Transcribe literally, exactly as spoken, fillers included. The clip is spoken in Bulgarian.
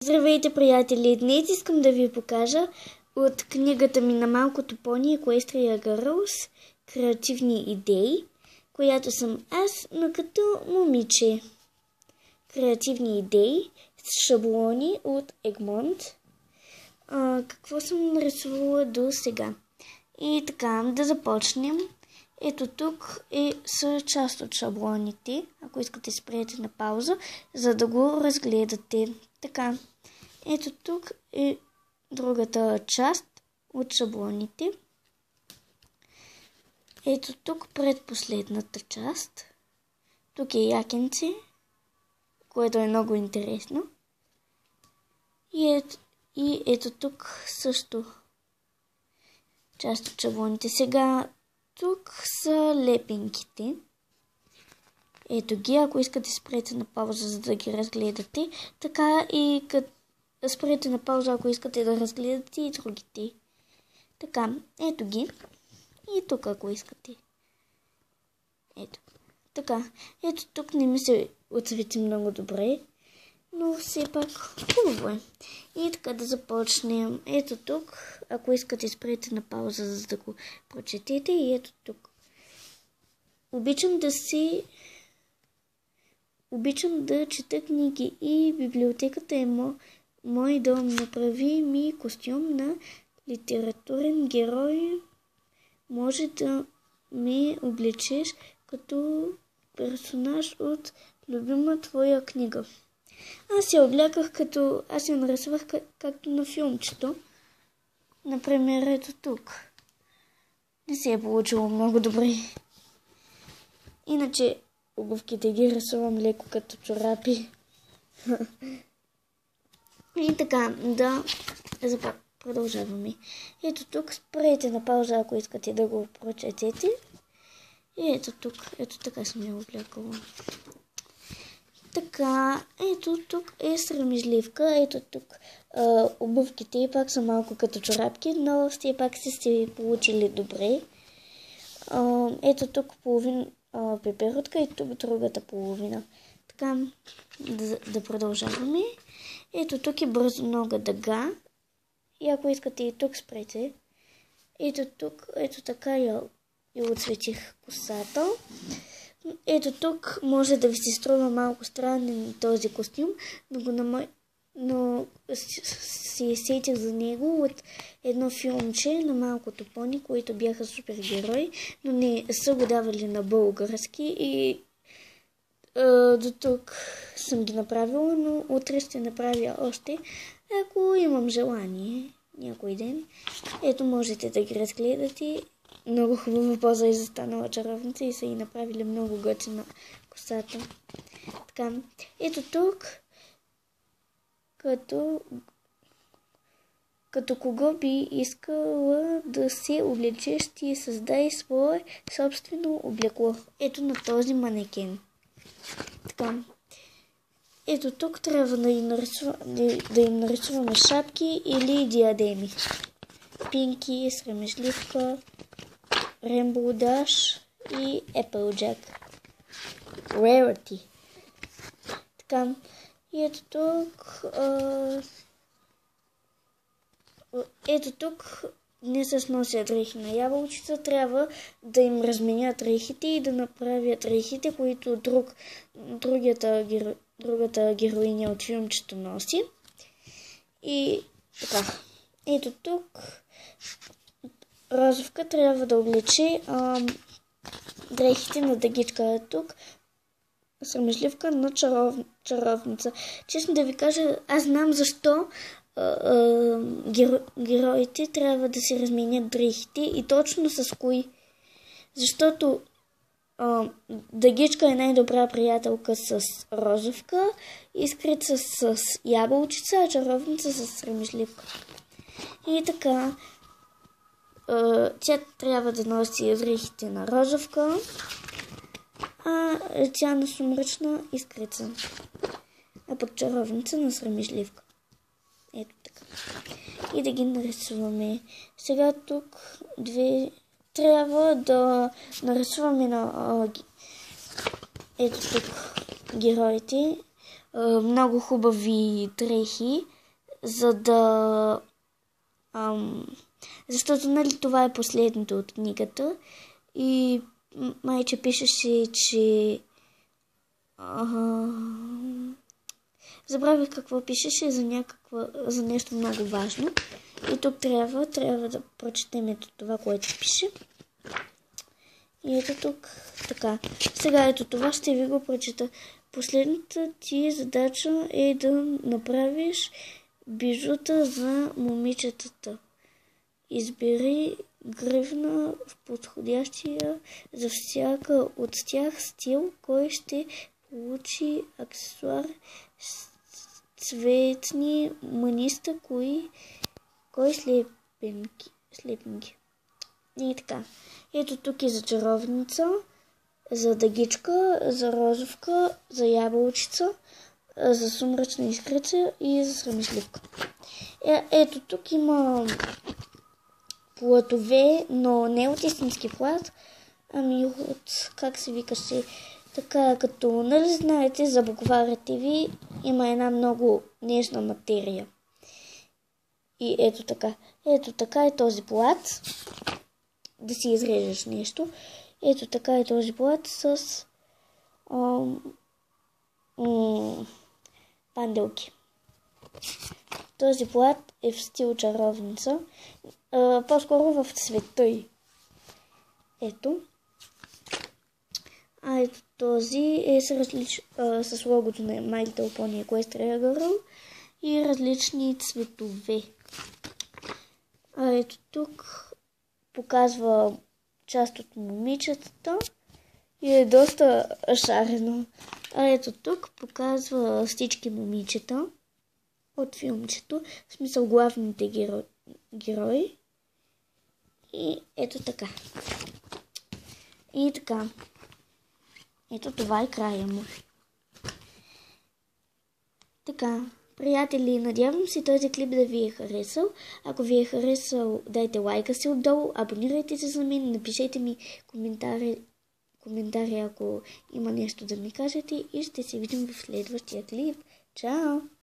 Здравейте, приятели! Днес искам да ви покажа от книгата ми на Малкото пони Equestria Girls креативни идеи, която съм аз, но като момиче. Креативни идеи с шаблони от Egmont. А, какво съм нарисувала до сега? И така, да започнем. Ето тук е, са част от шаблоните, ако искате спрете на пауза, за да го разгледате. Така, ето тук е другата част от шаблоните. Ето тук предпоследната част. Тук е якенце, което е много интересно. И ето, и ето тук също част от шаблоните. Сега тук са лепенките. Ето ги, ако искате спрете на пауза, за да ги разгледате. Така и като спрете на пауза, ако искате да разгледате и другите. Така, ето ги. И тук, ако искате. Ето. Така, ето тук не ми се отцвети много добре, но все пак хубаво е. И така да започнем. Ето тук, ако искате спрете на пауза, за да го прочетете. И ето тук. Обичам да си... Обичам да чета книги и библиотеката е мо... мой дом. Направи ми костюм на литературен герой. Може да ме облечеш като персонаж от любима твоя книга. Аз я обляках като... Аз я нарисувах как, както на филмчето. Например, ето тук. Не се е получило много добре. Иначе обувките ги рисувам леко като чорапи. И така, да продължаваме. Ето тук спрете на пауза, ако искате да го прочетете. И ето тук, ето така съм я облякала. Така, ето тук е срамежливка. Ето тук а, обувките пак са малко като чорапки, но все пак си сте получили добре. А, ето тук половин а, пеперутка и тук другата половина. Така, да, да продължаваме. Ето тук е бързонога дъга. И ако искате и тук спрете. Ето тук, ето така я и отцветих косата. Ето тук може да ви се струва малко странен този костюм, но, го нама... но се сетих за него от едно филмче на Малкото пони, които бяха супергерои, но не са го давали на български и а, до тук съм ги направила, но утре ще направя още, ако имам желание някой ден. Ето можете да ги разгледате. Много хубава поза е застанала чаровница и са и направили много готина косата. Така, ето тук, като, като кого би искала да се облечеш, ти създай свое собствено облекло. Ето на този манекен. Така, ето тук трябва да им, нарисува, да, да им нарисуваме шапки или диадеми. Пинки, срамежливка, Rainbow Dash и Applejack. Rarity. Така. И ето тук... А... Ето тук не се сносят дрехи на ябълчица. Трябва да им разменят дрехите и да направят дрехите, които друг, другата, геро... другата героиня от филмчето носи. И така. Ето тук... Розовка трябва да облече а, дрехите на дъгичка. Тук срамежливка на чаров, чаровница. Честно да ви кажа, аз знам защо а, а, геро, героите трябва да се разменят дрехите и точно с кои. Защото а, дъгичка е най-добра приятелка с розовка, искрица с, с ябълчица, а чаровница с срамежливка. И така... Тя трябва да носи дрехите на розовка, а тя на сумрачна искрица, а пък чаровница на срамежливка. Ето така. И да ги нарисуваме. Сега тук две трябва да нарисуваме на ето тук героите. Много хубави дрехи за да... Ам, защото, нали, това е последното от книгата и майче пишеше, че... Ага... Забравих какво пишеше за, някаква, за нещо много важно. И тук трябва, трябва да прочетем ето това, което пише. И ето тук, така. Сега ето това ще ви го прочета. Последната ти задача е да направиш бижута за момичетата. Избери гривна в подходящия за всяка от тях стил, кой ще получи аксесуар с цветни маниста, кои, кой слепенки. слепенки. И така. Ето тук е за чаровница, за дъгичка, за розовка, за ябълчица, за сумрачна искрица и за срамежливка. Е, ето тук има платове, но не от истински плат, ами от, как се викаше, така като, нали знаете, за букварите ви има една много нежна материя. И ето така. Ето така е този плат. Да си изрежеш нещо. Ето така е този плат с ам, м, панделки. Този плат е в стил чаровница. А, по-скоро в цвета й. Ето. А ето този е с, различ... а, с логото на My Little Pony Equestria Girl и различни цветове. А ето тук показва част от момичетата и е доста шарено. А ето тук показва всички момичета от филмчето, в смисъл главните геро... герои. И ето така. И така. Ето това е края му. Така, приятели, надявам се този клип да ви е харесал. Ако ви е харесал, дайте лайка си отдолу, абонирайте се за мен, напишете ми коментари, коментари, ако има нещо да ми кажете и ще се видим в следващия клип. Чао!